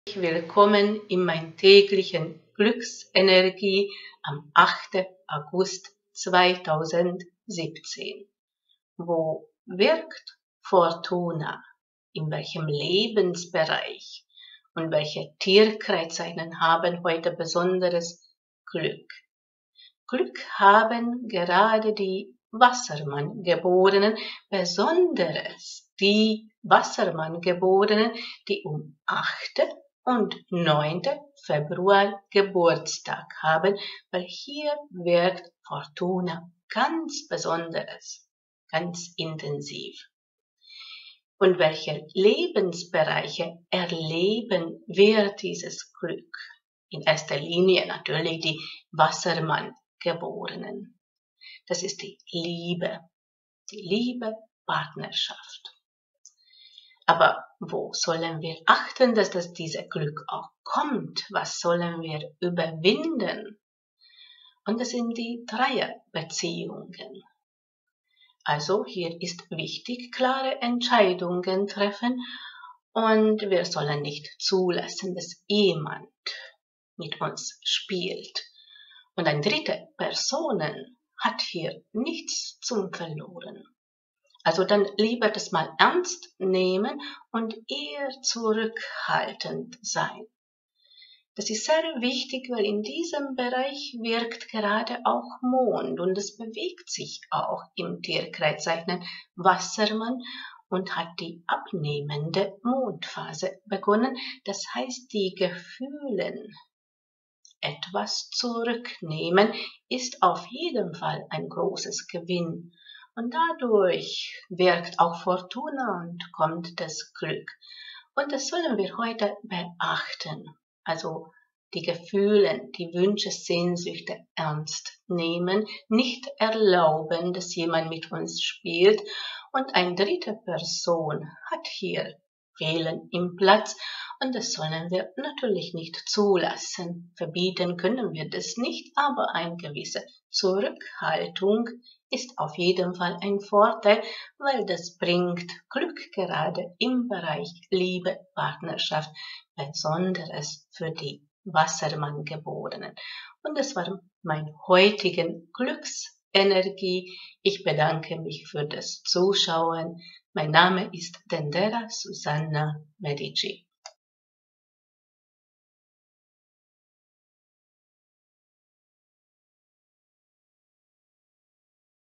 Willkommen in mein täglichen Glücksenergie am 8. August 2017. Wo wirkt Fortuna? In welchem Lebensbereich? Und welche Tierkreiszeichen haben heute besonderes Glück? Glück haben gerade die Wassermann-Geborenen, besonders die Wassermann-Geborenen, die um 8. und 9. Februar Geburtstag haben, weil hier wirkt Fortuna ganz besonderes, ganz intensiv. Und welche Lebensbereiche erleben wir dieses Glück? In erster Linie natürlich die Wassermann-Geborenen. Das ist die Liebe, Partnerschaft. Aber wo sollen wir achten, dass dieses Glück auch kommt? Was sollen wir überwinden? Und das sind die Dreierbeziehungen. Also hier ist wichtig, klare Entscheidungen treffen und wir sollen nicht zulassen, dass jemand mit uns spielt. Und eine dritte Person hat hier nichts zum Verloren. Also dann lieber das mal ernst nehmen und eher zurückhaltend sein. Das ist sehr wichtig, weil in diesem Bereich wirkt gerade auch Mond und es bewegt sich auch im Tierkreiszeichen Wassermann und hat die abnehmende Mondphase begonnen. Das heißt, die Gefühle etwas zurücknehmen ist auf jeden Fall ein großes Gewinn. Und dadurch wirkt auch Fortuna und kommt das Glück. Und das sollen wir heute beachten. Also die Gefühle, die Wünsche, Sehnsüchte ernst nehmen, nicht erlauben, dass jemand mit uns spielt. Und eine dritte Person hat hier Fehlen im Platz und das sollen wir natürlich nicht zulassen. Verbieten können wir das nicht, aber eine gewisse Zurückhaltung ist auf jeden Fall ein Vorteil, weil das bringt Glück gerade im Bereich Liebe, Partnerschaft, besonderes für die Wassermann-Geborenen. Und das war mein heutigen Glücksenergie. Ich bedanke mich für das Zuschauen. Mein Name ist Dendera Susanna Medici.